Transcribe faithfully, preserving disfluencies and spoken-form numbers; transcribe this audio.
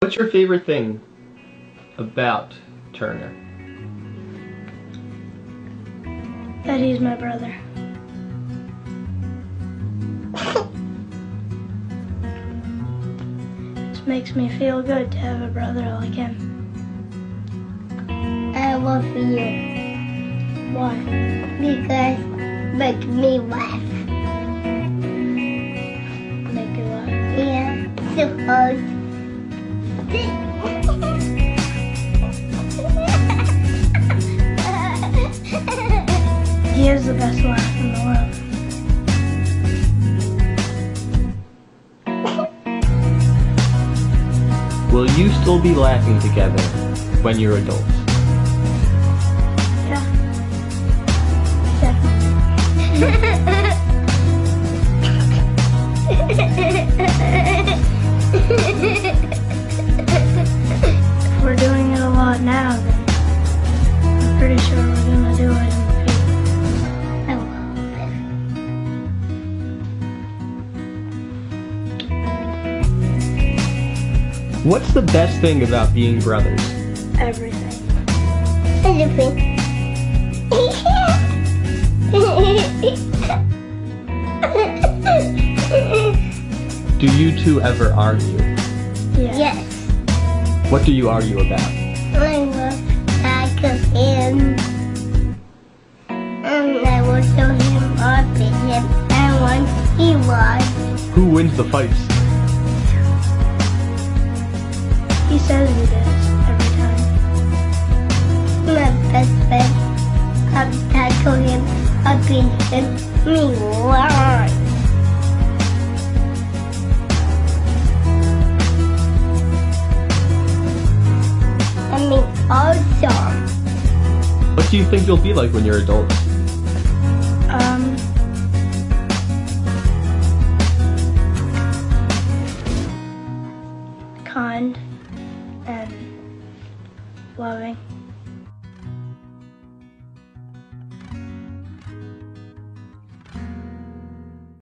What's your favorite thing about Turner? That he's my brother. It makes me feel good to have a brother like him. I love you. Why? Because make me laugh. Make you laugh. Yeah, so hard. He has the best laugh in the world. Will you still be laughing together when you're adults? Yeah. Definitely. If we're doing it a lot now, then I'm pretty sure we're gonna do it in the future. I love it. What's the best thing about being brothers? Everything. Everything. Do you two ever argue? Yeah. Yes. What do you argue about? I love back of him. And I will show him up in him. And once he was, Who wins the fights? He says he does every time. my best friend, I'll tackle him up in him. Me why? I mean, awesome. What do you think you'll be like when you're adults? Um, kind and loving.